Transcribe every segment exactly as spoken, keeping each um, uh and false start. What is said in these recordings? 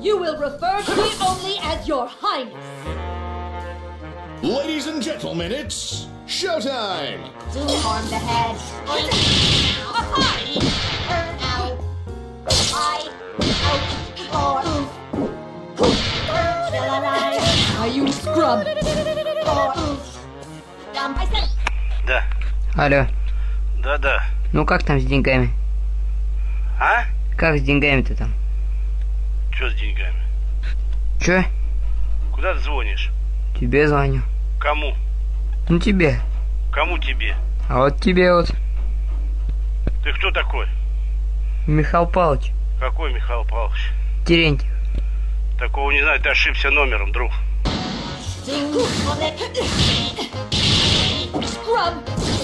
You will refer to me only as your highness. Ladies and gentlemen, it's showtime! Zoom on the head. Are you scrub? Да. Алло. Да-да. Ну как там с деньгами? А? Как с деньгами-то там? Чё с деньгами? Чё? Куда ты звонишь? Тебе звоню. Кому? Ну тебе. Кому тебе? А вот тебе вот. Ты кто такой? Михаил Павлович. Какой Михаил Павлович? Терентьев. Такого не знаю, ты ошибся номером, друг. Scrub!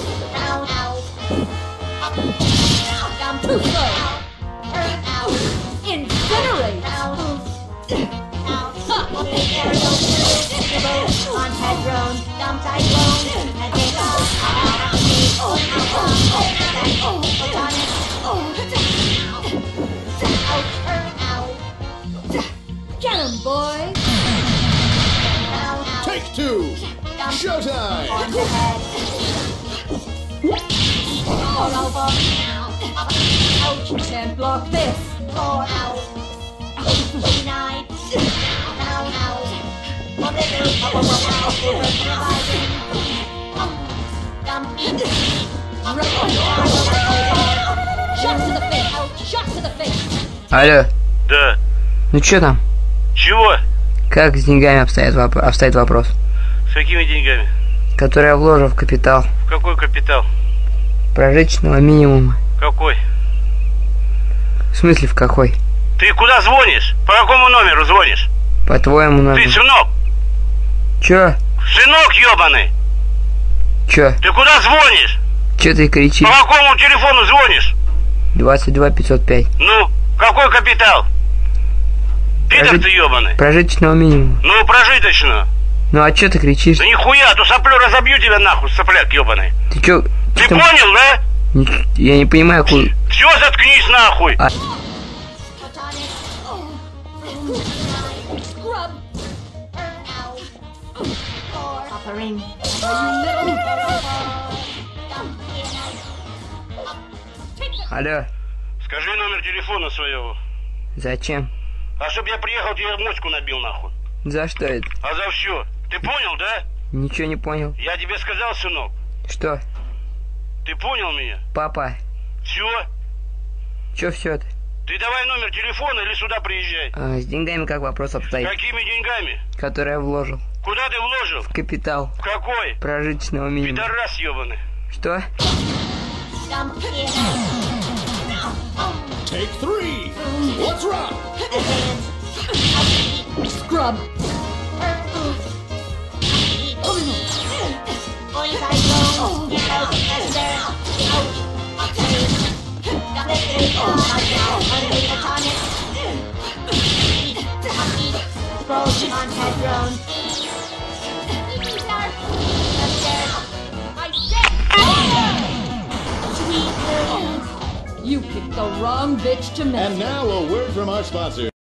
Too slow! Incinerate! Get him, boy! Take two! Showtime! You can't block this! Shot to the face! Shot to the face! Алло. Да. Ну чё там? Чего? Как с деньгами обстоит, воп обстоит вопрос? С какими деньгами? Который я вложил в капитал. В какой капитал? Прожиточного минимума. Какой? В смысле в какой? Ты куда звонишь? По какому номеру звонишь? По твоему Ты номеру. сынок! Чё? Сынок ёбаный! Чё? Ты куда звонишь? Чё ты кричишь? По какому телефону звонишь? двадцать два пятьсот пять. Ну, какой капитал? Пидор Прожит- ты ёбаный. Прожиточного минимума. Ну, прожиточно. Ну а чё ты кричишь? Да нихуя, а то соплю разобью тебя нахуй, сопляк ёбаный. Ты чё? Ты чё там- понял, да? Ни- Я не понимаю, куда... Все, заткнись нахуй. А- Scrub! Offering. Алло. Скажи номер телефона своего. Зачем? А чтоб я приехал, тебе моську набил нахуй. За что это? А за все. Ты понял, да? Ничего не понял. Я тебе сказал, сынок. Что? Ты понял меня? Папа, Все. чё все это? Ты давай номер телефона или сюда приезжай. А, с деньгами как вопрос обстоит? Какими деньгами? Который я вложил. Куда ты вложил? В капитал. В какой? Прожиточного минимума. Пидорас ебаный. Что? Take three! Let's rock! Scrub! On head drone. You picked the wrong bitch to mess And now a word from our sponsor.